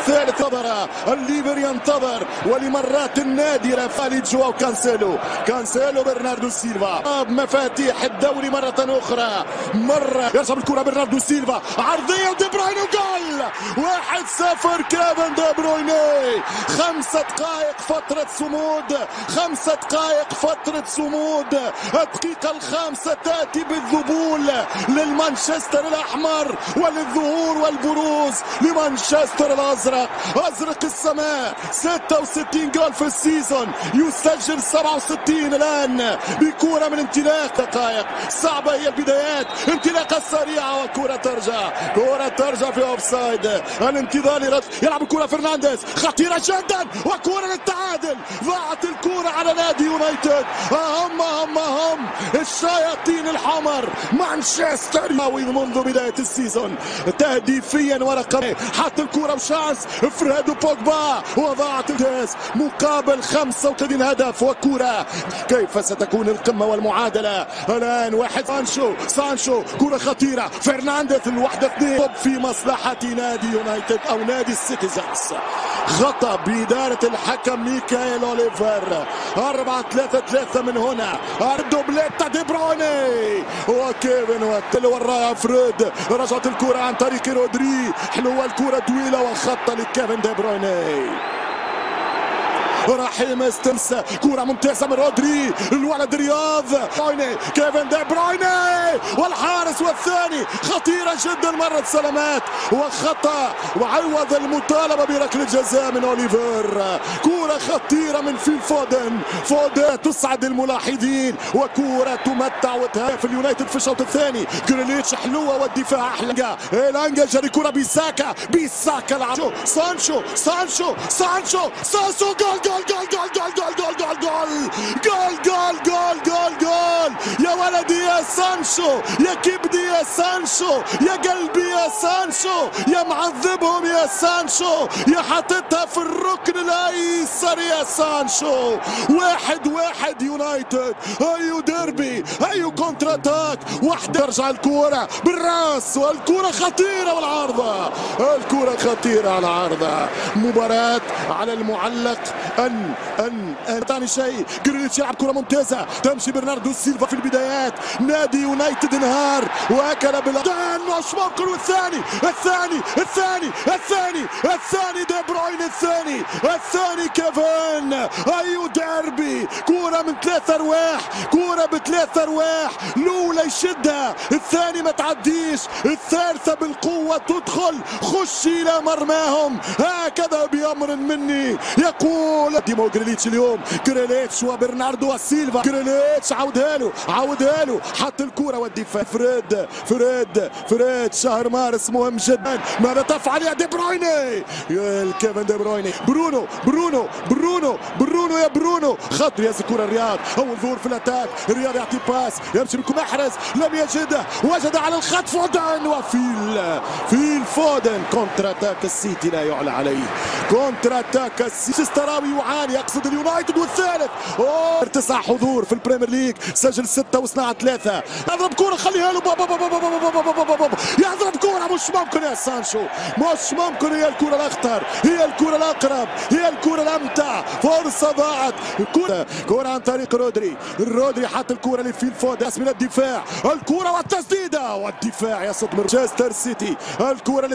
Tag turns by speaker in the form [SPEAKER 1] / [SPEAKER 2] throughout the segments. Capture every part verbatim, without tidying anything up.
[SPEAKER 1] والثالث نظر الليفر ينتظر ولمرات نادرة فاليد جواو كانسيلو كانسيلو برناردو سيلفا مفاتيح الدوري مرة أخرى مرة يرسم الكرة برناردو سيلفا عرضية ودي بروين وجول واحد صفر كيفن دي برويني خمسة دقائق فترة صمود خمسة دقائق فترة صمود الدقيقة الخامسة تأتي بالذبول للمانشستر الأحمر وللظهور والبروز لمانشستر الأزرق أزرق السماء ستة وستين جول في السيزون يسجل سبعة وستين الآن بكرة من انطلاق دقائق صعبة هي البدايات انطلاقة سريعة وكرة ترجع كرة ترجع في أوفسايد الانتظار يلعب الكرة فرنانديز خطيرة جدا وكرة للتعادل ضاعت الكرة على نادي يونايتد أهم أهم أهم الشياطين الحمر مانشستر منذ بداية السيزون تهديفيا ورقم حط الكرة وشانس فريدو بوجبا وضاعت الجاز مقابل خمسة وثلاثين هدف وكرة كيف ستكون القمة والمعادلة الآن واحد سانشو سانشو كرة خطيرة فرنانديز الوحدة اثنين في مصلحة نادي يونايتد أو نادي السيتيزنز خطأ بإدارة الحكم ميكايل أوليفر أربعة ثلاثة ثلاثة من هنا دوبليتا دي برويني وكيفن وكل وراها فريد رجعت الكرة عن طريق رودري حلوة الكرة طويلة وخطة لكيفن دي برويني رحيم استمس كرة ممتازة من رودري الولد رياض برويني كيفن دي برويني والحارس والثاني خطيرة جدا مرت سلامات وخطأ وعوض المطالبة بركلة جزاء من أوليفر كرة خطيرة من فيل فودن فودن تسعد الملاحظين وكرة تمتع وتهاف اليونايتد في الشوط الثاني جريليتش حلوة والدفاع أحلى لانجا جري كرة بيساكا بيساكا العجو سانشو سانشو سانشو سانشو جول جول جول جول جول جول جول جول جول جول جول جول جول يا ولدي يا سانشو يا كبدي يا سانشو يا قلبي يا سانشو يا معذبهم يا سانشو يا حاططها في الركن الايسر يا سانشو واحد واحد يونايتد ايو ديربي ايو كونتر اتاك واحدة ترجع الكرة بالراس والكرة خطيرة والعارضة الكرة خطيرة على العارضة مباراة على المعلق ان ان ان ثاني شيء جريليتش يلعب كرة ممتازة تمشي برناردو سيلفا في البدايات نادي يونايتد انهار واكل بالدان مش ممكن والثاني الثاني الثاني الثاني الثاني دي بروين الثاني الثاني كيفن ايو ديربي كرة من ثلاثة ارواح كرة بثلاثة ارواح الاولى يشدها الثاني ما تعديش الثالثة بالقوة تدخل خش الى مرماهم هكذا بأمر مني يقول ديمو جريليتش اليوم جريليتش وبرناردو سيلفا جريليتش عودها له عودها له حط الكرة والدفاع فريد فريد فريد شهر مارس مهم جدا ماذا تفعل يا دي برويني يا كيفن دي برويني برونو برونو برونو برونو يا برونو خط يا كرة الرياض اول ظهور في الاتاك الرياض يعطي باس يمشي بكم محرز لم يجده وجد على الخط فودن وفيل فيل فودن كونتر اتاك السيتي لا يعلى عليه كونتر اتاك السيتي استراوي يعاني يقصد اليونايتد والثالث اوه تسع حضور في البريمير ليج سجل ستة وصنع ثلاثة يضرب كرة خليها له بابا بابا بابا بابا بابا بابا يضرب كرة مش ممكن يا سانشو مش ممكن هي الكرة الأخطر هي الكرة الأقرب هي الكرة الأمتع فرصة ضاعت كرة كرة عن طريق رودري رودري حط الكرة لفيل فودن من الدفاع الكرة والتسديدة والدفاع يصد مانشستر سيتي الكرة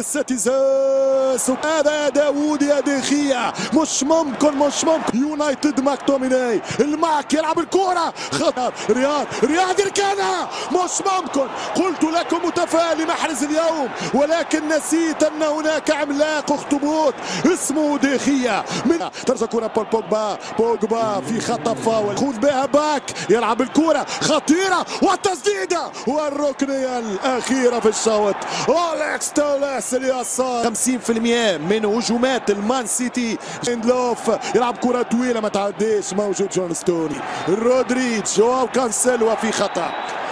[SPEAKER 1] للسيتيزنز هذا يا داوود يا دخية مش ممكن مش ممكن يونايتد ماكتوميناي المعك يلعب الكرة خطر رياض رياض يركنها مش ممكن قلت لكم متفائل محرز اليوم ولكن نسيت ان هناك عملاق اخطبوط اسمه دخية من ترجع كرة بول بوجبا بوجبا في خطأ فاول خذ بها باك يلعب الكرة خطيرة والتسديدة والركنية الأخيرة في الشوط أليكس توليس اليسار خمسين بالمئة من هجومات المان سيتي ليندلوف يلعب كرة طويلة ما تعديش موجود جون ستوني رودريج جواو كانسيلو في خطأ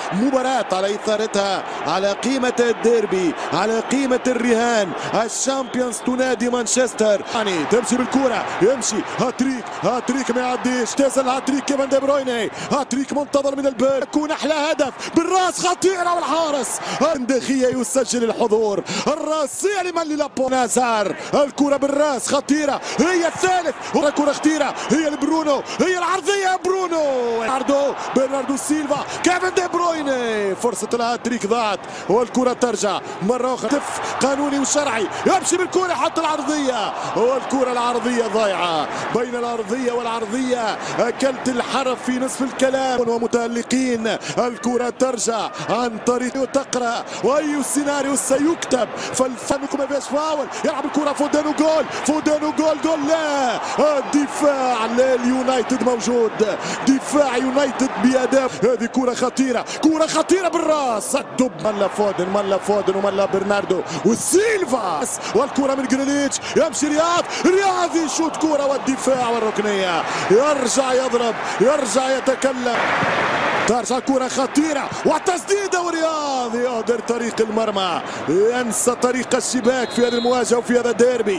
[SPEAKER 1] مباراة على إثارتها، على قيمة الديربي، على قيمة الرهان. الشامبيونز تنادي مانشستر. يعني تمشي بالكرة، يمشي هاتريك، هاتريك ما يعديش، تسال هاتريك كيفن دي برويني، هاتريك منتظر من الباب، يكون أحلى هدف بالراس خطيرة، والحارس الدخية يسجل الحضور الراسية لمن لابو نازار. الكرة بالراس خطيرة، هي الثالث، كرة خطيرة، هي لبرونو، هي العرضية برونو، برناردو برناردو سيلفا، كيفن دي برويني، فرصة الهاتريك ضاعت، والكرة ترجع مرة أخرى. تف قانوني وشرعي، يمشي بالكرة حتى العرضية، والكرة العرضية ضايعة. بين الأرضية والعرضية أكلت الحرف في نصف الكلام ومتألقين. الكرة ترجع عن طريق تقرأ، وأي سيناريو سيكتب، فالفانكم ما فيهاش فاول. يلعب الكرة فودانو، جول فودانو، جول جول لا. الدفاع لليونايتد موجود، دفاع يونايتد بأداء. هذه كرة خطيرة، كرة خطيرة بالراس، الدب ملا فودن، ملا فودن وملا برناردو وسيلفا، والكرة من جريليتش، يمشي رياض، رياض يشوت كرة، والدفاع والركنية، يرجع يضرب، يرجع يتكلم. ترجع كرة خطيرة والتسديدة، ورياض يهدر طريق المرمى، ينسى طريق الشباك في هذه المواجهة وفي هذا الديربي.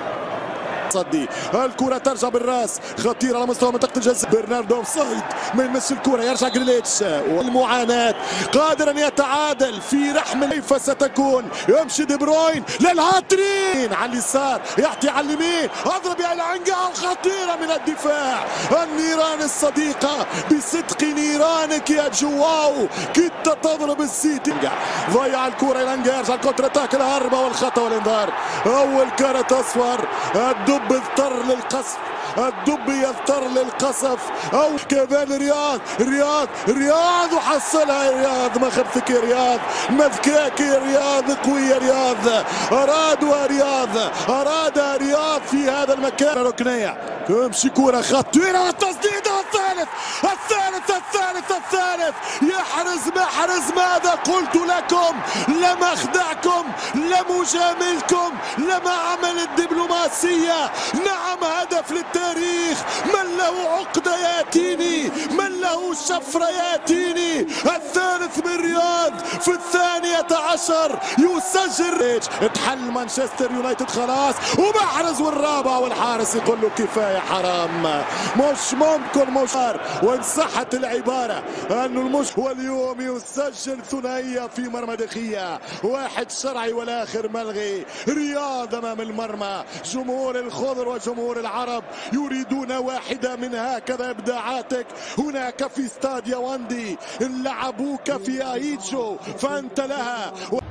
[SPEAKER 1] صدي الكرة ترجع بالراس خطيرة على مستوى منطقة الجزاء. برناردو اوفسايد، ما يمس الكرة، يرجع جريليتش، والمعاناة قادر ان يتعادل في رحم. كيف ستكون؟ يمشي دي بروين للهاترين على اليسار، يعطي على اليمين، اضرب يا العنقة الخطيرة من الدفاع. النيران الصديقة، بصدق نيرانك يا جواو، كنت تضرب السيتي. ضيع الكرة العنقة، يرجع الكونتر اتاك، الهربة والخطأ والانذار. اول كارت اصفر. الدب اضطر للقصف، الدب يضطر للقصف، او كمان رياض رياض رياض وحصلها رياض. ما خبثك يا رياض، مذكاك يا رياض، قوي يا رياض، ارادوا رياض، اراد رياض في هذا المكان. ركنيه، تمشي كرة خطيرة، والتسديدة، الثالث الثالث الثالث الثالث. يحرز محرز، ماذا قلت لكم؟ لم اخدعكم، لم اجاملكم، لم اعمل الدبلوماسية. نعم، هدف للتاريخ، من له عقدة ياتيني، من له شفرة ياتيني. الثالث من رياض في الثانية عشر يسجل. اتحل مانشستر يونايتد خلاص، ومحرز والرابع، والحارس يقول له كفاية، حرام، مش ممكن، مش. وان صحت العبارة انه المش، واليوم يسجل ثنائية في مرمى دخية، واحد شرعي والاخر ملغي. رياض امام المرمى، جمهور الخضر وجمهور العرب يريدون واحدة من هكذا ابداعاتك. هناك في استاد ياوندي لعبوك في ايتشو، فانت لها.